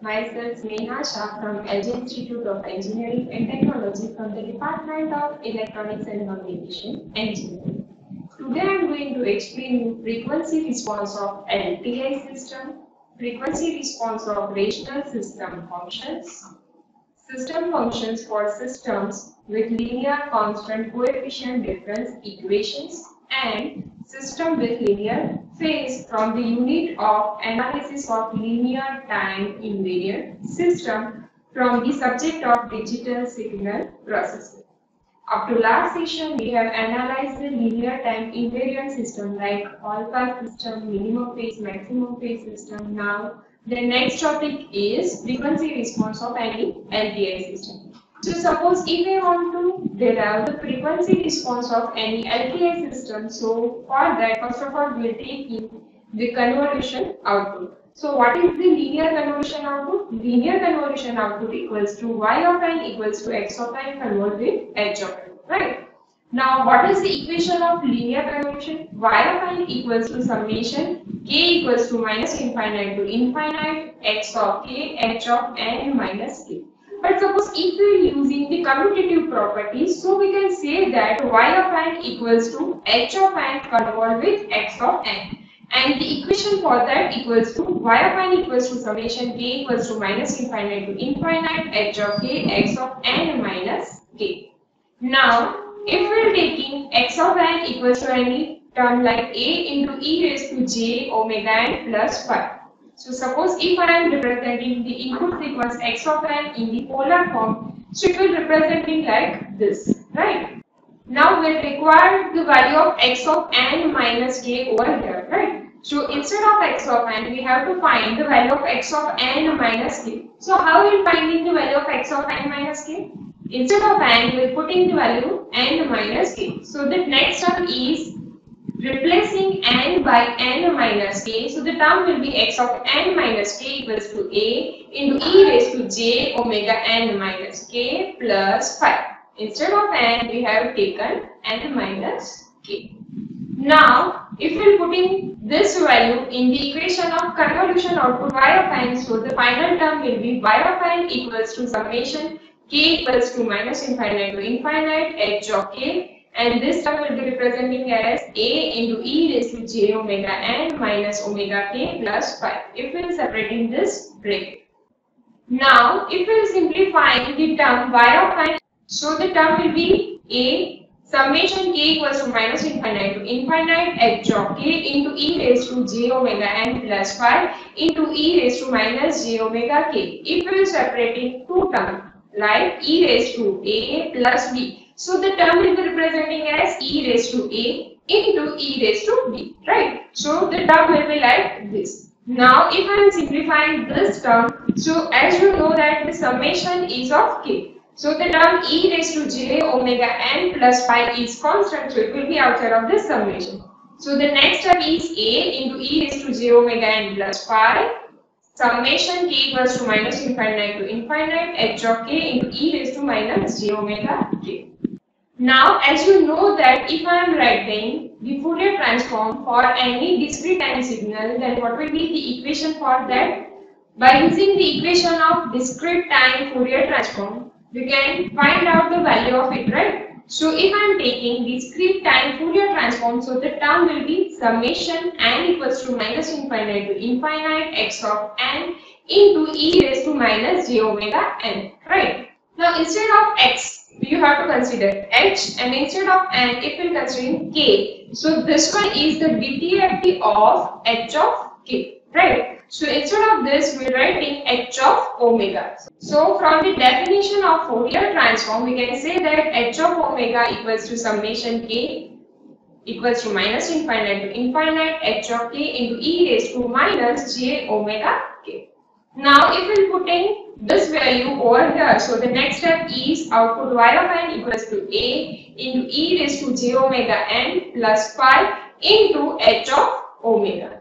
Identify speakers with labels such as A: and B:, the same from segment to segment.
A: Myself Sneha Shah from LG Institute of Engineering and Technology from the Department of Electronics and Communication Engineering. Today I am going to explain you frequency response of LTI system, frequency response of rational system functions, system functions for systems with linear constant coefficient difference equations, and system with linear phase from the unit of analysis of linear time invariant system from the subject of digital signal processing. Up to last session, we have analyzed the linear time invariant system like all pass system, minimum phase, maximum phase system. Now, the next topic is frequency response of any LTI system. So, suppose if we want to derive the frequency response of any LTI system, so for that, first of all, we will take in the convolution output. So what is the linear convolution output? Linear convolution output equals to y of n equals to x of n convolved with h of n, right? Now what is the equation of linear convolution? Y of n equals to summation k equals to minus infinite to infinite x of k h of n minus k. But suppose if we are using the commutative properties, so we can say that y of n equals to h of n convolved with x of n. And the equation for that equals to y of n equals to summation k equals to minus infinite to infinite h of k x of n minus k. Now, if we are taking x of n equals to any term like a into e raised to j omega n plus phi. So, suppose if I am representing the input sequence x of n in the polar form, so it will representing like this, right? Now we require the value of x of n minus k over here, right? So instead of x of n, we have to find the value of x of n minus k. So how we will finding the value of x of n minus k? Instead of n, we will put in the value n minus k. So the next term is replacing n by n minus k. So the term will be x of n minus k equals to a into e raised to j omega n minus k plus phi. Instead of n, we have taken n minus k. Now, if we put in this value in the equation of convolution output y of n, so the final term will be y of n equals to summation k equals to minus infinite to infinite h of k, and this term will be representing as a into e raised to j omega n minus omega k plus phi. If we are separating this bracket. Now, if we are simplifying the term y of n, so the term will be a summation k equals to minus infinite to infinite h of k into e raised to j omega n plus phi into e raised to minus j omega k. If we are separating two terms like e raised to a plus b, so the term will be representing as e raised to a into e raised to b, right? So the term will be like this. Now if I am simplifying this term, so as you know that the summation is of k. So the term e raised to j omega n plus phi is constant, so it will be outside of this summation. So the next term is a into e raised to j omega n plus phi summation k equals to minus infinite to infinite h of k into e raised to minus j omega k. Now as you know that if I am writing the Fourier transform for any discrete time signal, then what will be the equation for that? By using the equation of discrete time Fourier transform, we can find out the value of it, right? So if I am taking discrete time Fourier transform, so the term will be summation n equals to minus infinite to infinite x of n into e raised to minus j omega n, right? Now instead of x, you have to consider h, and instead of n, if we consider k. So this one is the DTFT of h of k, right? So instead of this, we are writing h of omega. So from the definition of Fourier transform, we can say that h of omega equals to summation k equals to minus infinite to infinite h of k into e raised to minus j omega k. Now if we put in this value over here, so the next step is output y of n equals to a into e raised to j omega n plus phi into h of omega.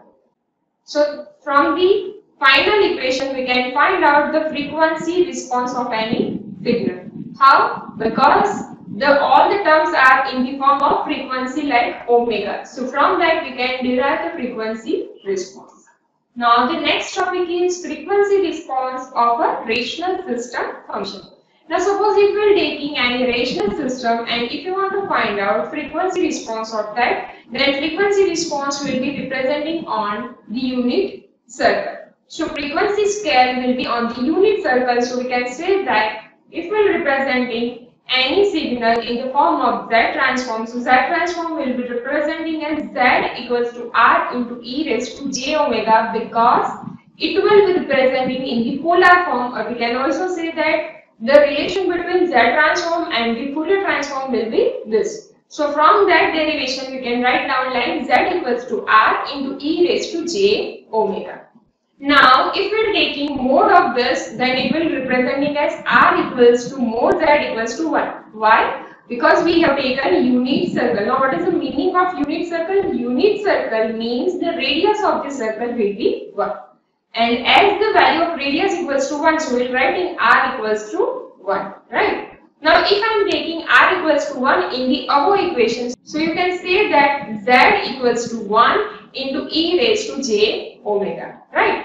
A: So from the final equation, we can find out the frequency response of any signal. How? Because all the terms are in the form of frequency like omega. So from that we can derive the frequency response. Now the next topic is frequency response of a rational system function. Now suppose if we are taking any rational system and if you want to find out frequency response of that, then frequency response will be representing on the unit circle. So frequency scale will be on the unit circle. So we can say that if we are representing any signal in the form of Z transform, so Z transform will be representing as Z equals to R into e raised to j omega, because it will be representing in the polar form, or we can also say that the relation between Z transform and the Fourier transform will be this. So from that derivation we can write down like Z equals to R into e raised to j omega. Now, if we are taking mode of this, then it will be representing as R equals to mode Z equals to 1. Why? Because we have taken unit circle. Now, what is the meaning of unit circle? Unit circle means the radius of the circle will be 1. And as the value of radius equals to 1, so we will write in R equals to 1. Right? Now, if I am taking R equals to 1 in the above equation, so you can say that Z equals to 1 into e raised to j omega. Right?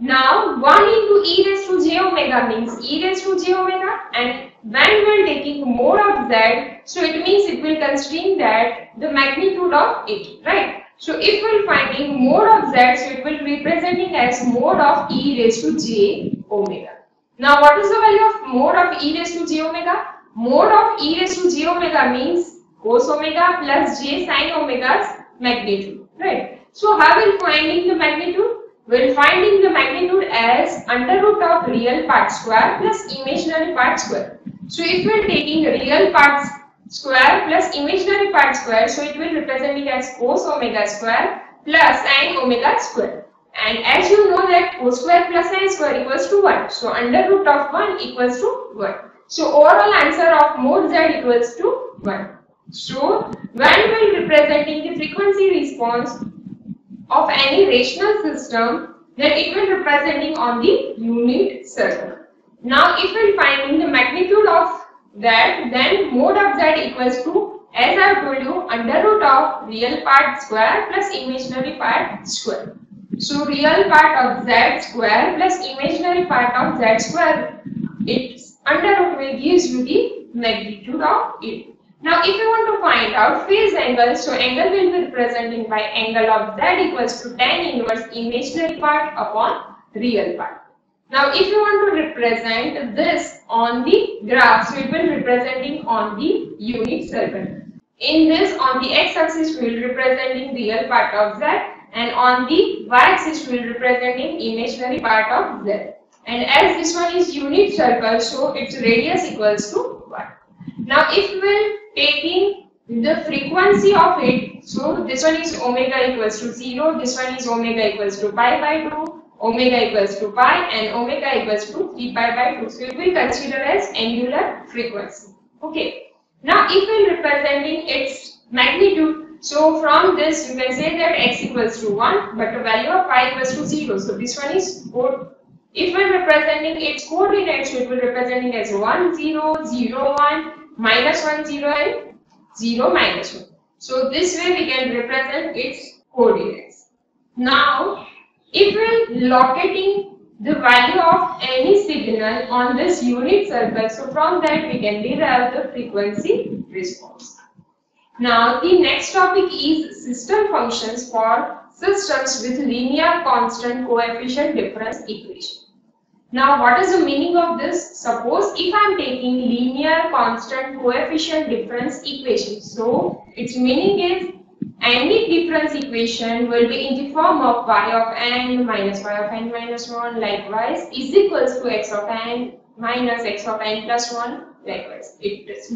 A: Now 1 into e raised to j omega means e raised to j omega, and when we are taking mode of Z, so it means it will constrain that the magnitude of it, right? So if we are finding mode of Z, so it will be representing as mode of e raised to j omega. Now what is the value of mode of e raised to j omega? Mode of e raised to j omega means cos omega plus j sin omega's magnitude, right? So how will finding the magnitude? We will finding the magnitude as under root of real part square plus imaginary part square. So if we are taking real part square plus imaginary part square, so it will representing as cos omega square plus sin omega square. And as you know that cos square plus sin square equals to 1. So under root of 1 equals to 1. So overall answer of mode Z equals to 1. So when we are representing the frequency response of any rational system, then it will representing on the unit circle. Now if we are finding the magnitude of that, then mode of Z equals to, as I have told you, under root of real part square plus imaginary part square. So real part of Z square plus imaginary part of Z square, its under root will gives you the magnitude of it. Now if you want to find out phase angle, so angle will be representing by angle of Z equals to tan inverse imaginary part upon real part. Now if you want to represent this on the graph, so it will be representing on the unit circle. In this, on the x-axis we will be representing real part of Z, and on the y-axis we will be representing imaginary part of Z. And as this one is unit circle, so its radius equals to 1. Now if we will taking the frequency of it, so this one is omega equals to 0, this one is omega equals to pi by 2, omega equals to pi, and omega equals to 3 pi by 2. So it will consider as angular frequency. Okay. Now if we are representing its magnitude, so from this you can say that x equals to 1, but the value of pi equals to 0. So this one is 4. If we are representing its coordinates, so it will be representing as 1, 0, 0, 1, minus 1, 0 and 0, minus 1. So this way we can represent its coordinates. Now, if we are locating the value of any signal on this unit circle, so from that we can derive the frequency response. Now, the next topic is system functions for systems with linear constant coefficient difference equation. Now, what is the meaning of this? Suppose if I am taking linear constant coefficient difference equation, so its meaning is any difference equation will be in the form of y of n minus y of n minus 1 likewise is equals to x of n minus x of n plus 1 likewise. It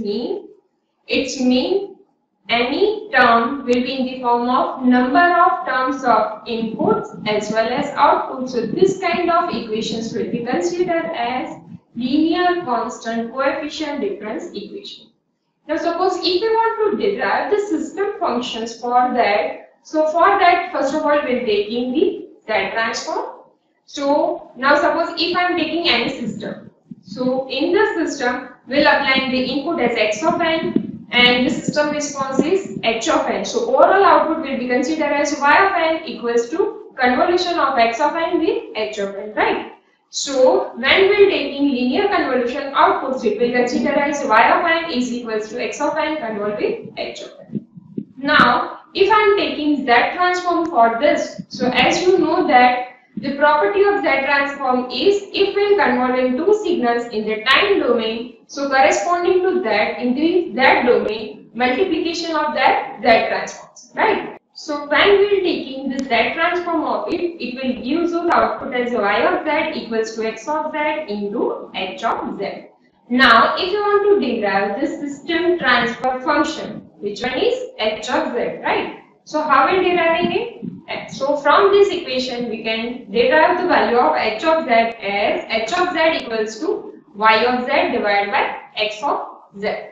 A: means any term will be in the form of number of terms of inputs as well as outputs. So this kind of equations will be considered as linear constant coefficient difference equation. Now suppose if we want to derive the system functions for that, so for that first of all we are taking the Z transform. So now suppose if I am taking any system, so in the system we will apply the input as x of n and the system response is h of n. So overall output will be considered as y of n equals to convolution of x of n with h of n, right? So when we are taking linear convolution outputs, it will consider as y of n is equals to x of n convolved with h of n. Now, if I am taking Z transform for this, so as you know that the property of Z transform is if we convolve two signals in the time domain, so corresponding to that in the Z domain, multiplication of that Z transforms, right? So when we are taking the Z transform of it, it will give you the output as y of z equals to x of z into h of z. Now, if you want to derive the system transfer function, which one is h of z, right? So how are we deriving it? So from this equation, we can derive the value of h of z as h of z equals to y of z divided by x of z.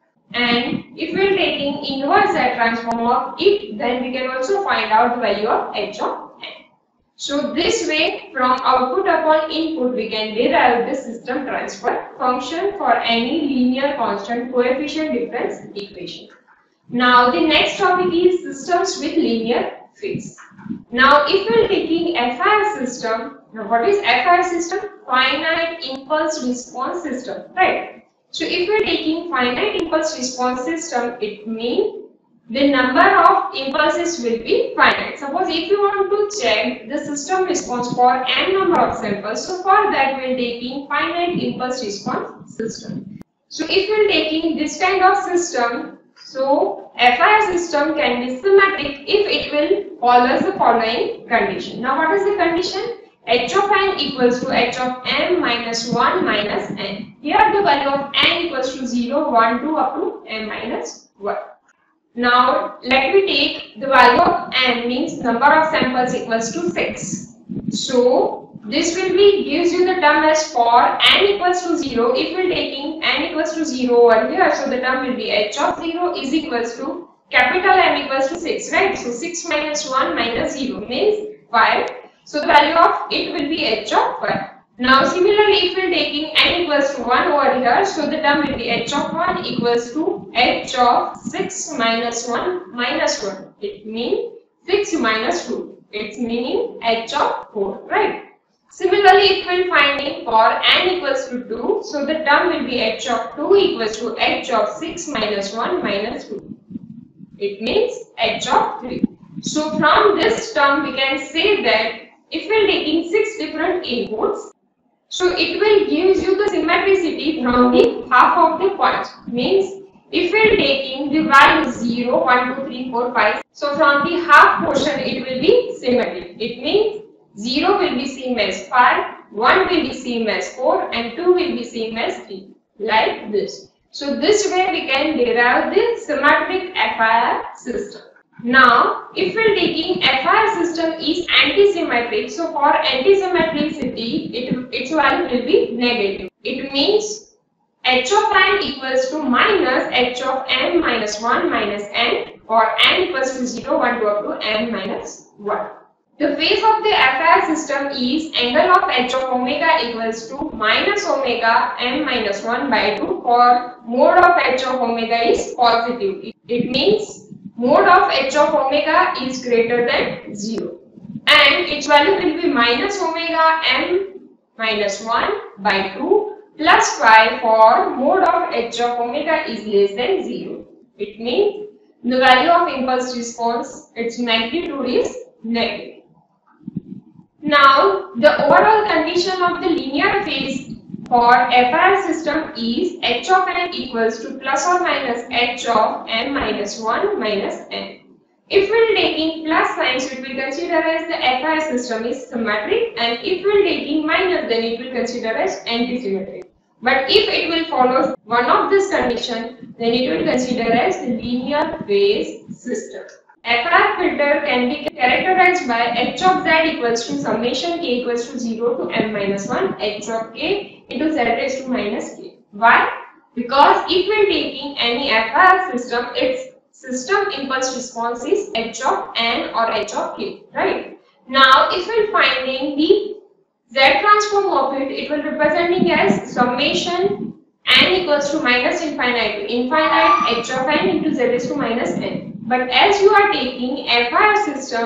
A: And if we are taking inverse Z transform of it, then we can also find out the value of h of n. So this way, from output upon input, we can derive the system transfer function for any linear constant coefficient difference equation. Now the next topic is systems with linear phase. Now if we are taking FIR system, now what is FIR system? Finite impulse response system, right? So if we are taking finite impulse response system, it means the number of impulses will be finite. Suppose if you want to check the system response for n number of samples, so for that we are taking finite impulse response system. So if we are taking this kind of system, so FIR system can be symmetric if it will follow the following condition. Now what is the condition? H of n equals to h of m minus 1 minus n. Here the value of n equals to 0, 1, 2 up to m minus 1. Now let me take the value of n means number of samples equals to 6. So this will be gives you the term as for n equals to 0. If we are taking n equals to 0 over here, so the term will be h of 0 is equals to capital M equals to 6, right? So 6 minus 1 minus 0 means 5. So the value of it will be h of 5. Now similarly, if we are taking n equals to 1 over here, so the term will be h of 1 equals to h of 6 minus 1 minus 1. It means 6 minus 2. It's meaning h of 4, right? Similarly, if we are finding for n equals to 2, so the term will be h of 2 equals to h of 6 minus 1 minus 2. It means h of 3. So from this term, we can say that if we are taking 6 different inputs, so it will give you the symmetricity from the half of the point. Means if we are taking the value 0, 1, 2, 3, 4, 5, so from the half portion it will be symmetric. It means 0 will be same as 5, 1 will be same as 4 and 2 will be same as 3. Like this. So this way we can derive the symmetric FIR system. Now, if we are taking FIR system is antisymmetric, so for antisymmetricity, its value will be negative. It means h of n equals to minus h of m minus 1 minus n for n equals to 0, 1, 2 up to m minus 1. The phase of the FIR system is angle of h of omega equals to minus omega m minus 1 by 2 for mode of h of omega is positive. It means mode of h of omega is greater than 0 and its value will be minus omega m minus 1 by 2 plus 5 for mode of h of omega is less than 0. It means the value of impulse response, its magnitude is negative. Now the overall condition of the linear phase for FIR system is h of n equals to plus or minus h of m minus 1 minus n. If we are taking plus signs, it will consider as the FIR system is symmetric, and if we are taking minus, then it will consider as antisymmetric. But if it will follow one of this condition, then it will consider as the linear phase system. FIR filter can be characterized by h of z equals to summation k equals to 0 to m minus 1 h of k into z raised to minus k. Why? Because if we are taking any FIR system, its system impulse response is h of n or h of k, right? Now, if we are finding the z transform of it, it will representing as summation n equals to minus infinite to infinite h of n into z raised to minus n. But as you are taking FIR system,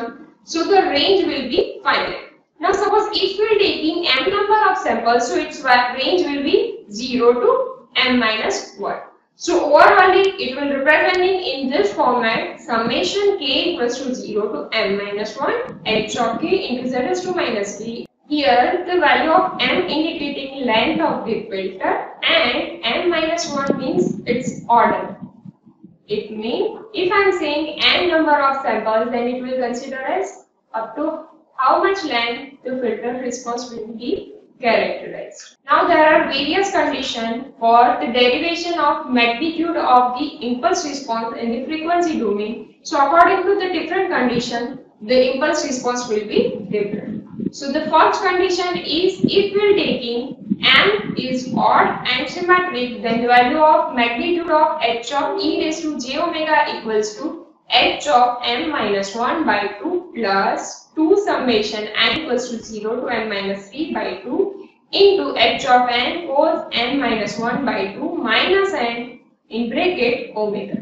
A: So the range will be finite. Now suppose if we are taking m number of samples, so its range will be 0 to m minus 1. So overall it will representing in this format summation k equals to 0 to m minus 1 h of k into z raised to minus k. Here the value of m indicating length of the filter and m minus 1 means its order. It means if I am saying n number of samples, then it will consider as up to how much length the filter response will be characterized. Now there are various conditions for the derivation of magnitude of the impulse response in the frequency domain. So according to the different condition, the impulse response will be different. So the first condition is if we are taking m is odd and symmetric, then the value of magnitude of h of e raised to j omega equals to h of m minus 1 by 2 plus 2 summation n equals to 0 to m minus 3 by 2 into h of n cos n minus 1 by 2 minus n in bracket omega.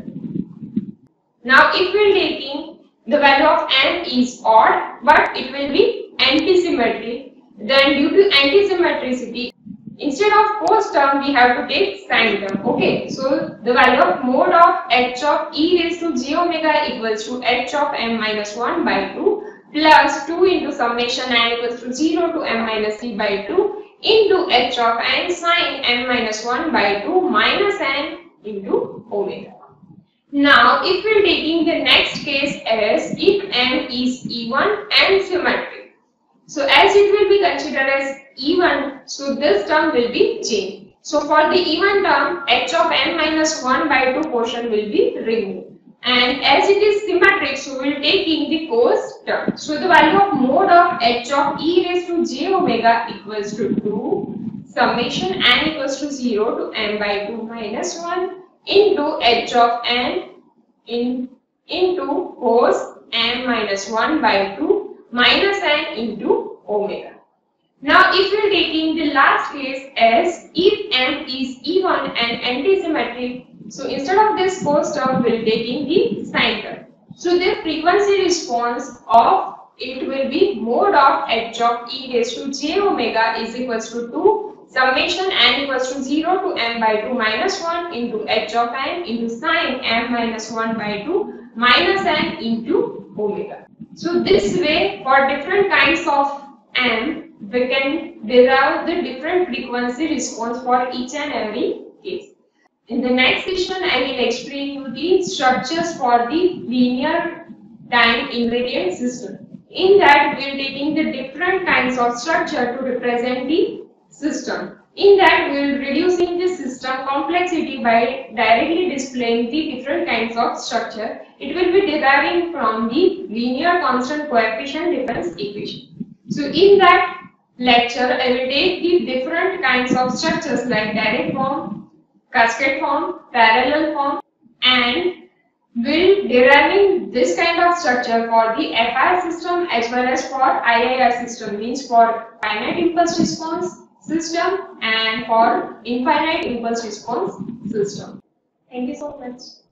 A: Now if we are taking the value of m is odd but it will be antisymmetric, then due to antisymmetricity, instead of cos term we have to take sin term. Okay, so the value of mode of h of e raised to j omega equals to h of m minus 1 by 2 plus 2 into summation n equals to 0 to m minus 3 by 2 into h of n sin m minus 1 by 2 minus n into omega. Now if we are taking the next case as if m is even and symmetric. So as it will be considered as even, so this term will be changed. So for the even term, h of n minus 1 by 2 portion will be removed. And as it is symmetric, so we will take in the cos term. So the value of mode of h of e raised to j omega equals to 2 summation n equals to 0 to m by 2 minus 1 into h of n into cos m minus 1 by 2 minus n into omega. Now if we are taking the last case as if m is even and antisymmetric, so instead of this cos term we will taking the sin term. So the frequency response of it will be mode of h of e raised to j omega is equals to 2 summation n equals to 0 to m by 2 minus 1 into h of n into sin m minus 1 by 2 minus n into omega. So this way for different kinds of m we can derive the different frequency response for each and every case. In the next session I will explain you the structures for the linear time invariant system. In that we are taking the different kinds of structure to represent the system. In that we will reducing the system complexity by directly displaying the different kinds of structure. It will be deriving from the linear constant coefficient difference equation. So in that lecture I will take the different kinds of structures like direct form, cascade form, parallel form, and will deriving this kind of structure for the FIR system as well as for IIR system, means for finite impulse response system and for infinite impulse response system. Thank you so much.